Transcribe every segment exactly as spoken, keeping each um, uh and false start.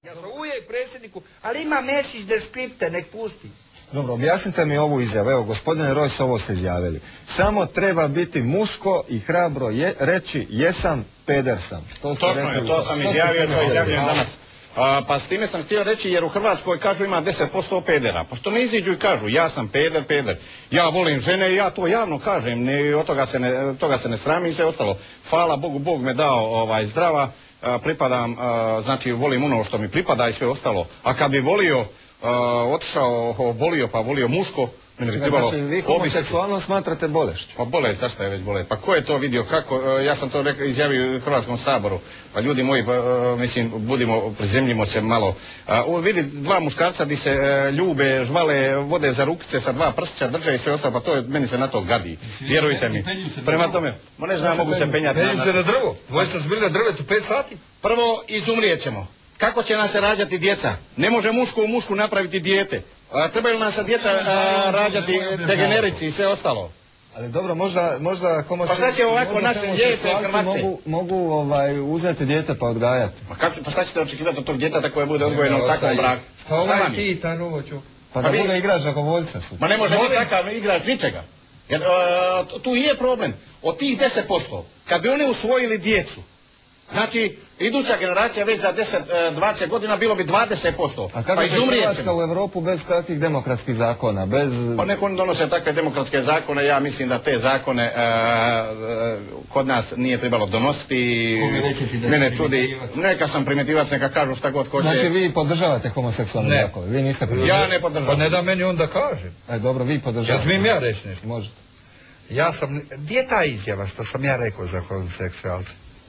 Ja sam uvijek predsjedniku, ali ima Mesić da skripte, nek pusti. Dobro, objasnite mi ovu izjavu. Evo, gospodine Rojs, ovo ste izjavili. Samo treba biti muško i hrabro je, reći jesam, peder sam. To Točno je, to sam izjavio, to izjavljujem danas. A, pa s time sam htio reći, jer u Hrvatskoj kažu ima deset posto pedera. Pa što ne iziđu i kažu, ja sam peder, peder. Ja volim žene i ja to javno kažem, ne, od toga se ne, toga se ne sramim i sve ostalo. Hvala Bogu, Bog me dao ovaj, zdrava, a, pripadam, a, znači volim ono što mi pripada i sve ostalo. A kad bi volio, a, otišao, bolio pa volio muško, meni bi trebalo... Znači, vi homoseksualno smatrate bolešću? Pa bolest, da šta je već bolest? Pa ko je to vidio, kako, ja sam to rekao, izjavio u Hrvatskom saboru. Pa ljudi moji, pa, mislim, budimo, prizemljimo se malo. A, vidi dva muškarca di se a, ljube, žvale, vode za rukice sa dva prstića, drže i sve ostalo, pa to je, meni se na to gadi. Vjerujte mi. Prema tome, ma ne znam, mogu se penjati. Penju se na drvo, dvojstvo su bili na drvetu pet sati. Prvo, izumrijet ćemo. Kako će nam se rađati djeca? Ne može muško u mušku napraviti dijete. A, trebaju nam se djeca a, rađati degenerici i sve ostalo. Ali dobro, možda, možda homoseksualci... Pa šta će ovako naše lijepe Hrvatske? Mogu, mogu ovaj, uzeti dijete pa odgajati. Pa, kako, pa šta ćete očekivati od tog djeteta koje bude odgojeno u takvom braku? Pa ovaj ti, ta novoću. Pa da bude igrač dragovoljca su. Ma ne može biti takav igrač ničega. Jer a, tu je problem. Od tih deset posto, kad bi oni usvojili djecu, znači, iduća generacija već za deset dvadeset godina bilo bi dvadeset posto. A kako će Hrvatska u Europu bez kakvih demokratskih zakona? Bez... Pa neko oni donose takve demokratske zakone, ja mislim da te zakone a, a, kod nas nije trebalo donositi. Mene čudi, neka sam primitivac, neka kažu šta god hoće. Znači vi podržavate homoseksualne zakone? Vi niste primitivac? Ja ne podržavam. Pa ne da meni onda kažem. E dobro, vi podržavate. Ja smijem ja reći nešto? Možete. Ja sam, gdje je ta izjava što sam ja rekao za homoseksualce?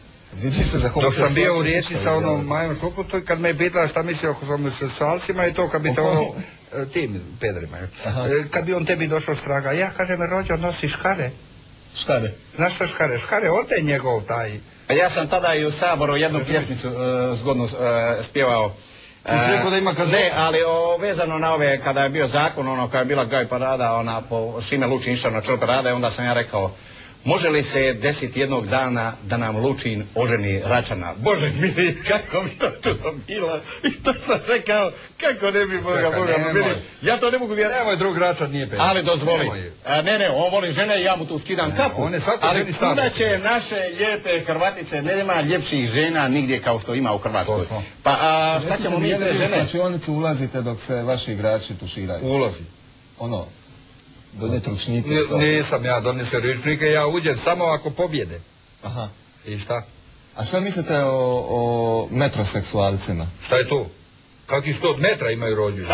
Dok sam bio u Rijeci sa onom Majom Šukutu i kad me je pitala šta misli o homoseksualcima i to kad bi to ono, tim pedrima, kad bi on tebi došao straga, ja kažem, rođo nosi škare. Škare? Znaš što škare? Škare, ode njegov taj. A ja sam tada i u Saboru jednu pjesmicu uh, zgodno uh, spjevao. Uh, da ima ne, ali o, vezano na ove, kada je bio zakon, ono, kada je bila gaj parada, ona po Šime Lučin išao na čelo parada, onda sam ja rekao, može li se desiti jednog dana da nam Lučin oženi Račana? Bože mili, kako bi to čudo bilo? I to sam rekao, kako ne bi Boga, Boga, mili. Ja to ne mogu vjerati. Nemoj, drug Račan nije pet. Ali dozvoli. A, ne, ne, on voli žene i ja mu tu skidam kapu. On je svako ali kuda će naše lijepe Hrvatice, nema ljepših žena nigdje kao što ima u Hrvatskoj. Pa a, šta ćemo mi te žene? Znači oni tu ulazite dok se vaši igrači tuširaju. Ulazi. Ono. Donijeti ručnike. Nisam ja donesio ručnike, ja uđem samo ako pobjede. Aha. I šta? A šta mislite o, o metroseksualcima? Šta je to? Kakvi sto metra imaju rođu?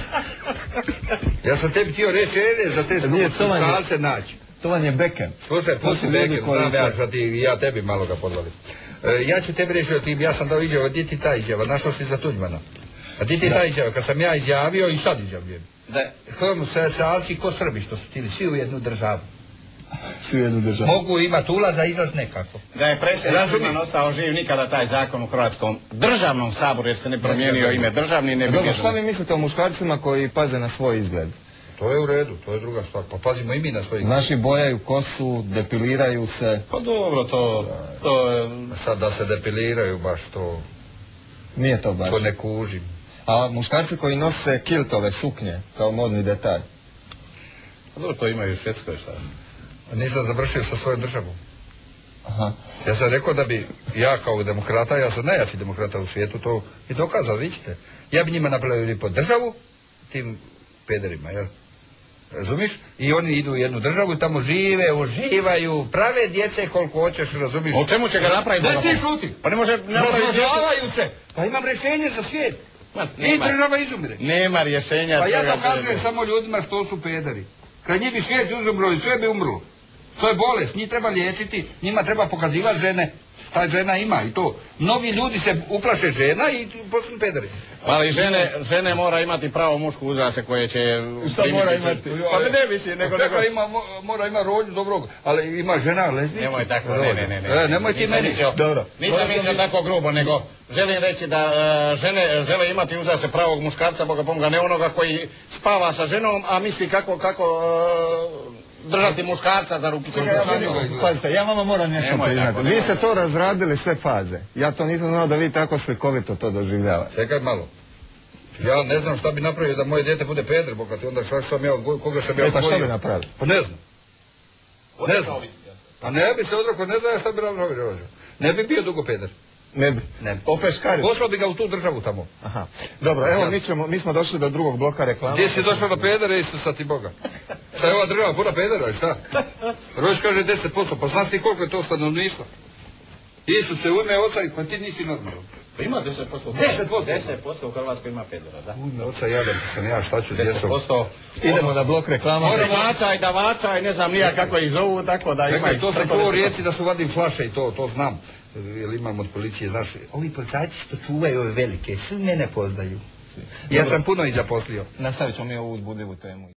Ja sam tebi htio reći, ede, za te seksualce naći. To vam je Beckham. Slušaj, pusti Beckham, znam ja šta ti, ja tebi malo ga podvalim. E, ja ću tebi reći o tim, ja sam dao izjava, di ti ta izjava, našao si za Tuđmana. A di ti ta izjava, kad sam ja izjavio i sad izjavljujem. Da, homoseksualci ko Srbi što su tili, svi u jednu državu. Svi u jednu državu. Mogu imati ulaz, a izlaz nekako. Da je predsjednik Tuđman ostao živ, nikada taj zakon u Hrvatskom državnom saboru, jer se ne promijenio ime državni, ne bi... Dobro, šta vi mislite o muškarcima koji paze na svoj izgled? To je u redu, to je druga stvar, pa pazimo i mi na svoj izgled. Naši bojaju kosu, depiliraju se. Pa dobro, to... to je... Sad da se depiliraju, baš to... Nije to baš. To ne kužim. A muškarci koji nose kiltove suknje kao modni detalj? Pa dobro, to imaju u Švedskoj, šta? Nisam završio sa svojom državom. Aha. Ja sam rekao da bi ja kao demokrata, ja sam najjači demokrata u svijetu, to i dokazao, vidite. Ja bi njima napravili po državu, tim pederima, jel? Razumiš? I oni idu u jednu državu i tamo žive, uživaju, prave djece koliko hoćeš, razumiš? O čemu će ga napraviti? Ne ti šuti! Pa ne može... Razvažavaju se! Pa imam rješenje za svijet! I država izumire. Nema rješenja. Pa ja dokazujem samo ljudima što su pederi. Kad njih bi svijet izumro i sve bi umrlo. To je bolest, njih treba liječiti, njima treba pokazivati žene. Šta žena ima i to. Mnogi ljudi se uplaše žena i postanu pederi. Ali žene, žene mora imati pravo mušku uzrase koje će... Šta mora imati? Pa ne misli, nego... Čekaj, ima, mora ima rođu dobrog, ali ima žena lezbica. Nemoj tako, ne, ne, ne. ne. E, nemoj ti meni. Dobro. Nisam mislio tako grubo, nego želim reći da uh, žene žele imati uzrase pravog muškarca, Boga pomoga, ne onoga koji spava sa ženom, a misli kako, kako... Uh, držati muškarca za rukicu. Pazite, ja vama moram nešto Nemoj priznati. tako, Vi nemoj ste to razradili sve faze. Ja to nisam znao da vi tako slikovito to doživljavate. Čekaj malo. Ja ne znam šta bi napravio da moje dijete bude peder, bogati, onda šta sam ja odgojio, koga sam ja E pa odgojio. što bi napravili? Pa ne znam. Ne znam. A ne bi se odrekao, ne znam šta bi napravio. Ne bi bio dugo peder. Ne bi. Ne bi. Opeškari. Poslao bi ga u tu državu tamo. Aha. Dobro, evo mi, ćemo, mi smo došli do drugog bloka reklama. Gdje si došao do pedera, Isusa ti Boga? Šta je ova država puna pedera, šta? Rojš kaže deset posto, pa znaš ti koliko je to stanovništva? Isus se u ime oca i pa ti nisi normalno. Pa ima deset posto. deset posto? deset posto u Hrvatskoj ima pedera, da. U ime oca jadan sam ja, šta ću deset djecom? posto. Idemo na blok reklama. Primača i davača i ne znam nija kako ih zovu, tako da ima... Čekaj, to se po u Rijeci da su vadim flaše i to, to znam. Jer imam od policije, znaš, ovi policajci što čuvaju ove velike, svi mene poznaju. Ja sam puno i zaposlio. Nastavit ćemo mi ovu uzbudljivu temu.